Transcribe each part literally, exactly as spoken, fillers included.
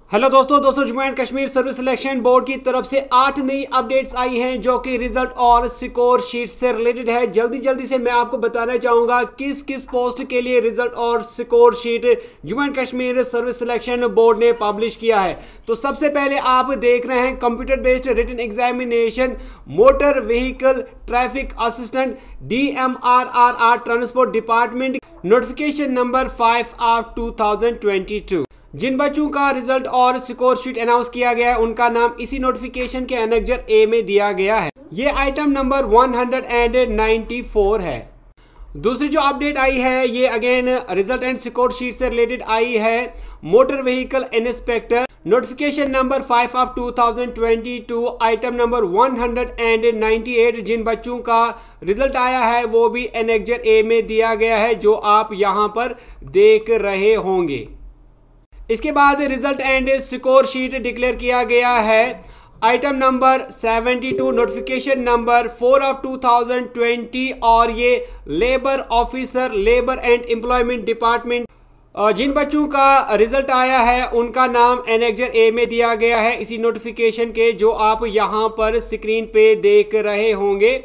Hello दोस्तों दोस्तों Jammu and Kashmir service selection board की तरफ से आठ नई अपडेट्स आई हैं जो कि रिजल्ट और स्कोर शीट से रिलेटेड है। जल्दी जल्दी से मैं आपको बताना चाहूंगा किस किस पोस्ट के लिए रिजल्ट और score sheet Jammu and Kashmir service selection board ने पब्लिश किया है। तो सबसे पहले आप देख रहे हैं computer based written examination motor vehicle traffic assistant D M R R R transport department notification number five of two thousand twenty two. जिन बच्चों का रिजल्ट और स्कोर शीट अनाउंस किया गया है उनका नाम इसी नोटिफिकेशन के एनेक्जर ए में दिया गया है। ये item number one hundred ninety four है। दूसरी जो अपडेट आई है ये again result and score sheet से रिलेटेड आई है। Motor vehicle inspector notification number five of two thousand twenty two item number one hundred ninety eight. जिन बच्चों का रिजल्ट आया है वो भी एनेक्जर ए में दिया गया है जो आप यहां पर देख रहे होंगे। इसके बाद result and score sheet declare किया गया है item number seventy two notification number four of two thousand twenty और ये labour officer labour and employment department. जिन बच्चों का रिजल्ट आया है उनका नाम एनेक्जर ए में दिया गया है इसी नोटिफिकेशन के जो आप यहां पर स्क्रीन पे देख रहे होंगे।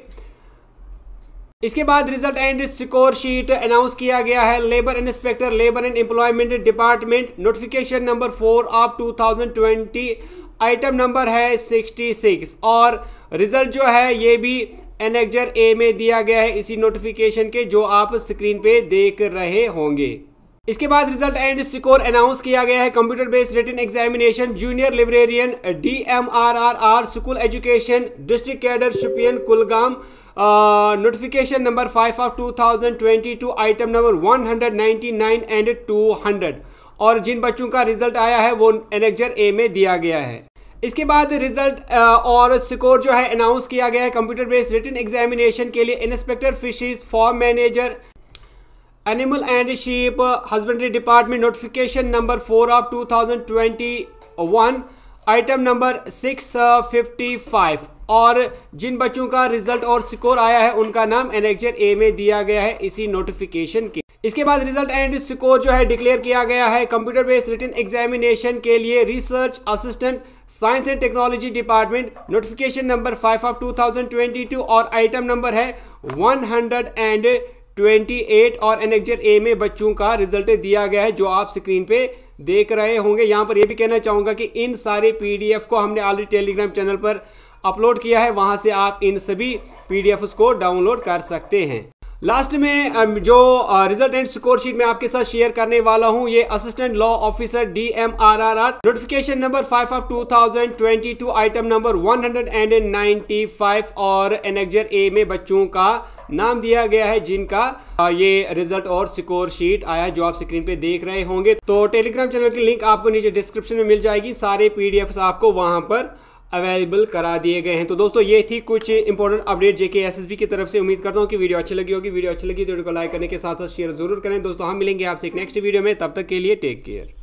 इसके बाद result and score sheet announce किया गया है labour inspector labour and employment department notification number four of two thousand twenty item number है सिक्सटी सिक्स और रिजल्ट जो है ये भी एनेक्जर ए में दिया गया है इसी नोटिफिकेशन के जो आप स्क्रीन पे देख रहे होंगे। इसके बाद रिजल्ट एंड स्कोर अनाउंस किया गया है computer based written examination junior librarian D M R R R school education district cadre Shopian Kulgam notification number five of two thousand twenty two item number one hundred ninety nine and two hundred और जिन बच्चों का result आया है वो annexure A में दिया गया है। इसके बाद रिजल्ट और स्कोर जो है अनाउंस किया गया है कंप्यूटर बेस्ड रिटन एग्जामिनेशन के लिए inspector fisheries farm manager animal and sheep husbandry department notification number four of two thousand twenty one item number six fifty five और जिन बच्चों का रिजल्ट और स्कोर आया है उनका नाम एनेक्जर ए में दिया गया है इसी नोटिफिकेशन के। इसके बाद रिजल्ट एंड स्कोर जो है डिक्लेयर किया गया है कंप्यूटर बेस्ड रिटन एग्जामिनेशन के लिए research assistant science and technology department notification number five of two thousand twenty two और आइटम नंबर है one hundred and twenty eight और एनेक्जर ए में बच्चों का रिजल्ट दिया गया है जो आप स्क्रीन पे देख रहे होंगे। यहाँ पर यह भी कहना चाहूंगा कि इन सारे पीडीएफ को हमने ऑलरेडी टेलीग्राम चैनल पर अपलोड किया है, वहां से आप इन सभी पीडीएफ को डाउनलोड कर सकते हैं। लास्ट में जो रिजल्ट एंड स्कोर शीट मैं आपके साथ शेयर करने वाला हूं ये assistant law officer D M R R R notification number five of two thousand twenty two item number one hundred ninety five और एनेक्जर ए में बच्चों का नाम दिया गया है जिनका ये रिजल्ट और स्कोर शीट आया है जो आप स्क्रीन पे देख रहे होंगे। तो टेलीग्राम चैनल की लिंक आपको नीचे डिस्क्रिप्शन में मिल जाएगी, सारे पीडीएफ आपको वहां पर अवेलेबल करा दिए गए हैं। तो दोस्तों ये थी कुछ इंपॉर्टेंट अपडेट जेके एसएसबी की तरफ से। उम्मीद करता हूँ कि वीडियो अच्छी लगी होगी। वीडियो अच्छी लगी तो वीडियो को लाइक करने के साथ साथ शेयर जरूर करें। दोस्तों हम मिलेंगे आपसे एक नेक्स्ट वीडियो में, तब तक के लिए टेक केयर।